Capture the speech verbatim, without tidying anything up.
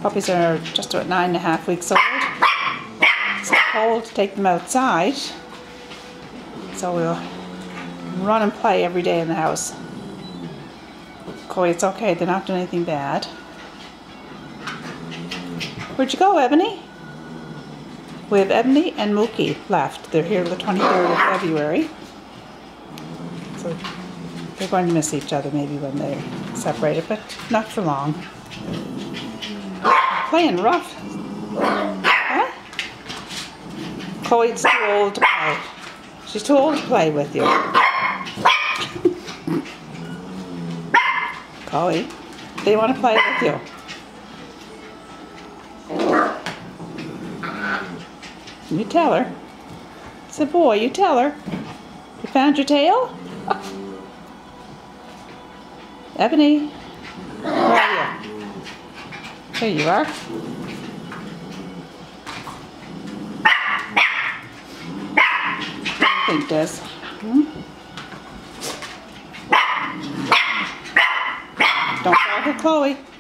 Puppies are just about nine and a half weeks old. It's cold to take them outside, so we'll run and play every day in the house. Chloe, it's okay, they're not doing anything bad. Where'd you go, Ebony? We have Ebony and Mookie left. They're here the twenty-third of February. So they're going to miss each other maybe when they're separated, but not for long. Playing rough. Huh? Chloe's too old to play. She's too old to play with you. Chloe, they want to play with you. You tell her. It's a boy, you tell her. You found your tail? Ebony, where are you? There you are. What do you think, Des? Hmm? Don't fall for Chloe.